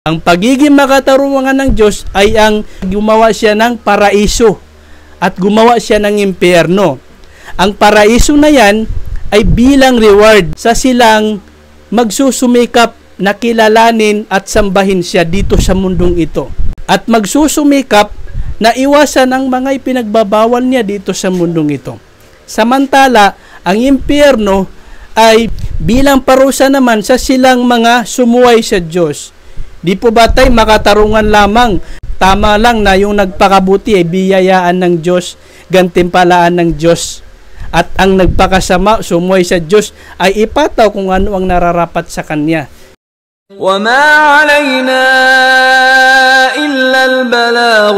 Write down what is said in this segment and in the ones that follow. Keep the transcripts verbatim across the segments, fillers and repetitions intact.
Ang pagiging makatarungan ng Diyos ay ang gumawa siya ng paraiso at gumawa siya ng impyerno. Ang paraiso na yan ay bilang reward sa silang magsusumikap na kilalanin at sambahin siya dito sa mundong ito. At magsusumikap na iwasan ang mga ipinagbabawal niya dito sa mundong ito. Samantala, ang impyerno ay bilang parusa naman sa silang mga sumuway sa Diyos. Di po ba tayo makatarungan lamang? Tama lang na yung nagpakabuti ay biyayaan ng Diyos, gantimpalaan ng Diyos. At ang nagpakasama, sumuway sa Diyos, ay ipataw kung ano ang nararapat sa Kanya. وَمَا عَلَيْنَا إِلَّا الْبَلَاغُ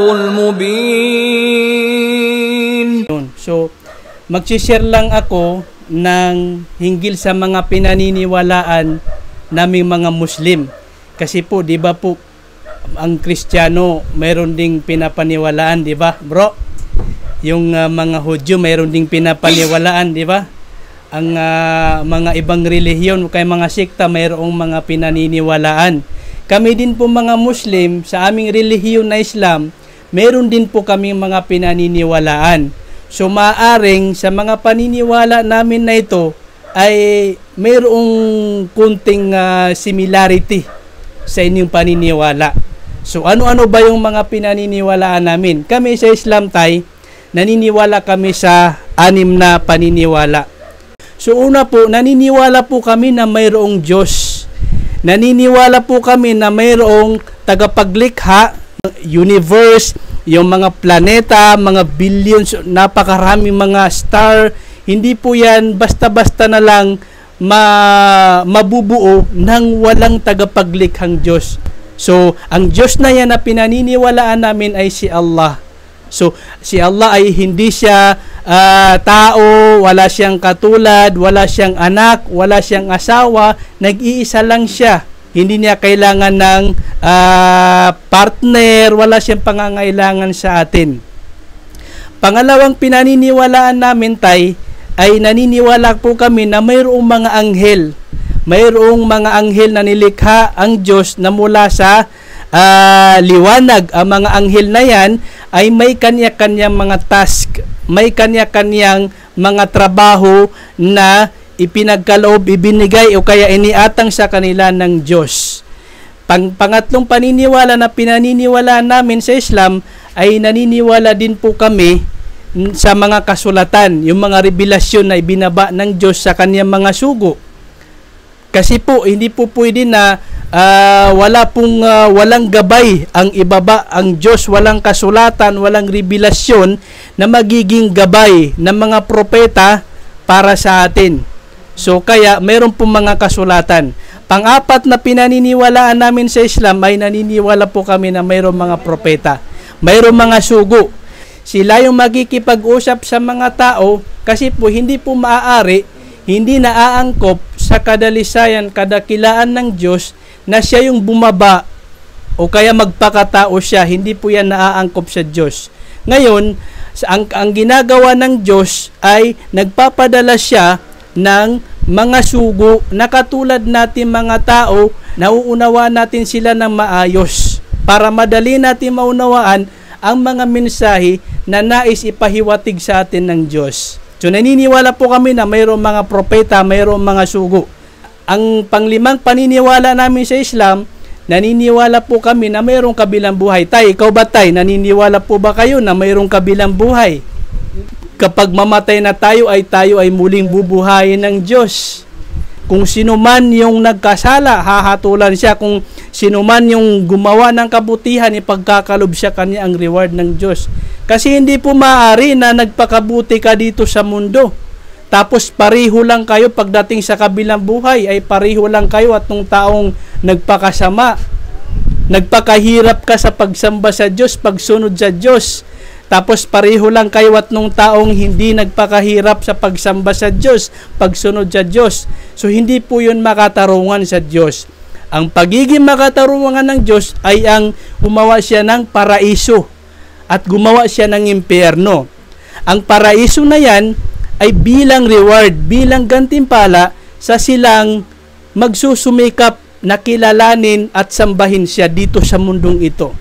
الْمُبِينُ. So, magsishare lang ako ng hinggil sa mga pinaniniwalaan naming mga Muslim. Kasi po, di ba po, ang Kristiyano, mayroon ding pinapaniwalaan, di ba, bro? Yung uh, mga Hudyo, mayroon ding pinapaniwalaan, di ba? Ang uh, mga ibang relihiyon, kay mga sikta, mayroong mga pinaniniwalaan. Kami din po mga Muslim, sa aming relihiyon na Islam, mayroon din po kami mga pinaniniwalaan. So, maaring sa mga paniniwala namin na ito, ay mayroong kunting uh, similarity sa inyong paniniwala. So, ano-ano ba yung mga pinaniniwalaan namin? Kami sa Islam tay, naniniwala kami sa anim na paniniwala. So, una po, naniniwala po kami na mayroong Diyos. Naniniwala po kami na mayroong tagapaglikha, universe, yung mga planeta, mga billions, napakaraming mga star. Hindi po yan basta-basta na lang ma mabubuo ng walang tagapaglikhang Diyos. So, ang Diyos na yan na pinaniniwalaan namin ay si Allah. So, si Allah ay hindi siya uh, tao, wala siyang katulad, wala siyang anak, wala siyang asawa, nag-iisa lang siya. Hindi niya kailangan ng uh, partner, wala siyang pangangailangan sa atin. Pangalawang pinaniniwalaan namin tay, ay naniniwala po kami na mayroong mga anghel. Mayroong mga anghel na nilikha ang Diyos na mula sa uh, liwanag. Ang mga anghel na yan ay may kanya-kanyang mga task, may kanya-kanyang mga trabaho na ipinagkaloob, ibinigay o kaya iniatang sa kanila ng Diyos. Pang pangatlong paniniwala na pinaniniwalaan namin sa Islam ay naniniwala din po kami sa mga kasulatan, yung mga revelasyon na ibinaba ng Diyos sa kanyang mga sugo. Kasi po, hindi po pwede na uh, wala pong uh, walang gabay ang ibaba ang Diyos, walang kasulatan, walang revelasyon na magiging gabay ng mga propeta para sa atin. So, kaya mayroon pong mga kasulatan. Pang-apat na pinaniniwalaan namin sa Islam ay naniniwala po kami na mayroong mga propeta, mayroong mga sugo. Sila yung magkikipag-usap sa mga tao kasi po hindi po maaari, hindi naaangkop sa kadalisayan, kadakilaan ng Diyos na siya yung bumaba o kaya magpakatao siya. Hindi po yan naaangkop sa Diyos. Ngayon, ang, ang ginagawa ng Diyos ay nagpapadala siya ng mga sugo na katulad natin mga tao, nauunawa natin sila ng maayos para madali natin maunawaan ang mga mensahe na nais ipahiwatig sa atin ng Diyos. So, naniniwala po kami na mayroong mga propeta, mayroong mga sugo. Ang panglimang paniniwala namin sa Islam, naniniwala po kami na mayroong kabilang buhay. Tay, ikaw ba tay? Naniniwala po ba kayo na mayroong kabilang buhay? Kapag mamatay na tayo, ay tayo ay muling bubuhayin ng Diyos. Kung sino man yung nagkasala, hahatulan siya. Kung sino man yung gumawa ng kabutihan, ipagkakalob siya kanya ang reward ng Diyos. Kasi hindi po maaari na nagpakabuti ka dito sa mundo. Tapos pareho lang kayo pagdating sa kabilang buhay, ay pareho lang kayo at nung taong nagpakasama. Nagpakahirap ka sa pagsamba sa Diyos, pagsunod sa Diyos. Tapos pareho lang kayo at nung taong hindi nagpakahirap sa pagsamba sa Diyos, pagsunod sa Diyos. So, hindi po yun makatarungan sa Diyos. Ang pagiging makatarungan ng Diyos ay ang gumawa siya ng paraiso at gumawa siya ng impyerno. Ang paraiso na yan ay bilang reward, bilang gantimpala sa silang magsusumikap nakilalanin at sambahin siya dito sa mundong ito.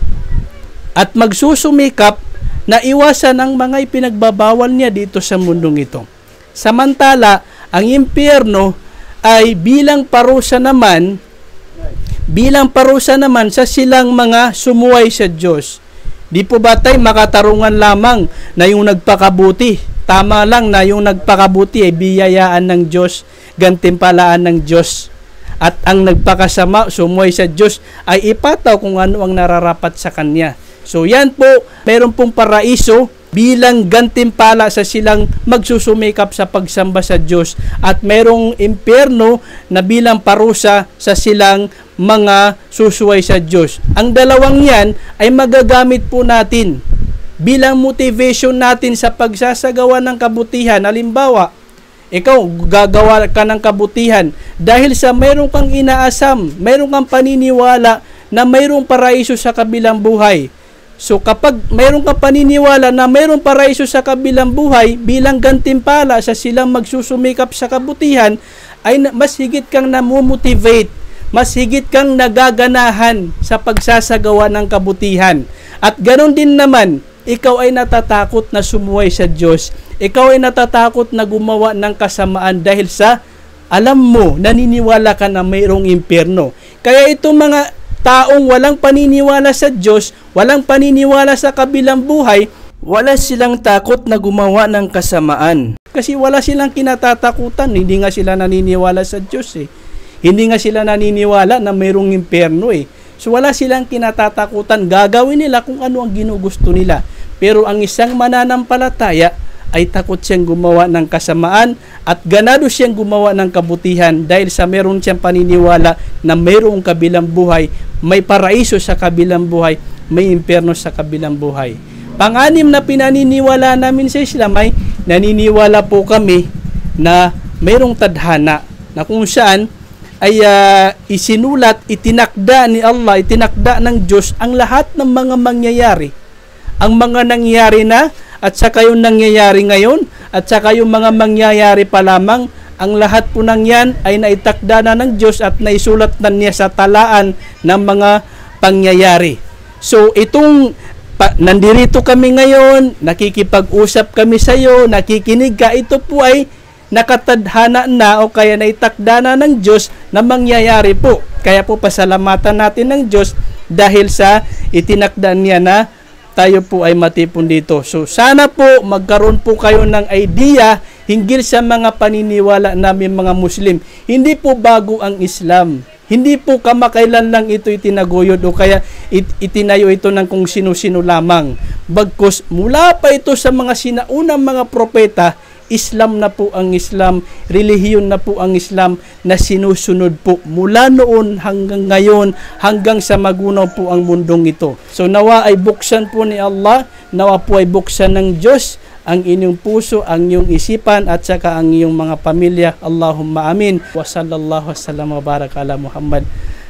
At magsusumikap na iwasan ang mga ipinagbabawal niya dito sa mundong ito. Samantala, ang impyerno ay bilang parusa naman, bilang parusa naman sa silang mga sumuway sa Diyos. Di po ba tayo makatarungan lamang na yung nagpakabuti? Tama lang na yung nagpakabuti ay biyayaan ng Diyos, gantimpalaan ng Diyos. At ang nagpakasama, sumuway sa Diyos, ay ipataw kung ano ang nararapat sa Kanya. So yan po, meron pong paraiso bilang gantimpala sa silang magsusumikap sa pagsamba sa Diyos. At merong impyerno na bilang parusa sa silang mga susuway sa Diyos. Ang dalawang yan ay magagamit po natin bilang motivation natin sa pagsasagawa ng kabutihan. Halimbawa, ikaw gagawa ka ng kabutihan dahil sa mayroon kang inaasam, mayroon kang paniniwala na mayroong paraiso sa kabilang buhay. So kapag mayroon kang paniniwala na mayroong paraiso sa kabilang buhay, bilang gantimpala sa silang magsusumikap sa kabutihan, ay mas higit kang namomotivate, mas higit kang nagaganahan sa pagsasagawa ng kabutihan. At ganoon din naman, ikaw ay natatakot na sumuway sa Diyos. Ikaw ay natatakot na gumawa ng kasamaan dahil sa alam mo, naniniwala ka na mayroong impyerno. Kaya itong mga taong walang paniniwala sa Diyos, walang paniniwala sa kabilang buhay, wala silang takot na gumawa ng kasamaan. Kasi wala silang kinatatakutan, hindi nga sila naniniwala sa Diyos eh. Hindi nga sila naniniwala na mayroong impyerno eh. So wala silang kinatatakutan, gagawin nila kung ano ang ginugusto nila. Pero ang isang mananampalataya ay takot siyang gumawa ng kasamaan at ganado siyang gumawa ng kabutihan dahil sa meron siyang paniniwala na mayroong kabilang buhay, may paraiso sa kabilang buhay, may impyerno sa kabilang buhay. Pang-anim na pinaniniwala namin sa Islam ay naniniwala po kami na mayroong tadhana na kung saan ay uh, isinulat, itinakda ni Allah, itinakda ng Diyos ang lahat ng mga mangyayari. Ang mga nangyayari na at saka yung nangyayari ngayon at saka yung mga mangyayari pa lamang, ang lahat po ng yan ay naitakda na ng Diyos at naisulat na niya sa talaan ng mga pangyayari. So itong pa, nandirito kami ngayon, nakikipag-usap kami sa iyo, nakikinig ka, ito po ay nakatadhana na o kaya naitakda na ng Diyos na mangyayari po. Kaya po pasalamatan natin ng Diyos dahil sa itinakda niya na tayo po ay matipon dito. So sana po magkaroon po kayo ng idea hinggil sa mga paniniwala namin mga Muslim. Hindi po bago ang Islam. Hindi po kamakailan lang ito itinaguyod o kaya it, itinayo ito ng kung sino-sino lamang. Bagkus mula pa ito sa mga sinaunang mga propeta, Islam na po ang Islam, relihiyon na po ang Islam na sinusunod po mula noon hanggang ngayon, hanggang sa magunaw po ang mundong ito. So nawa ay buksan po ni Allah, nawa po ay buksan ng Diyos ang inyong puso, ang inyong isipan at saka ang inyong mga pamilya. Allahumma amin. Wa sallallahu wa sallam wa baraka ala Muhammad.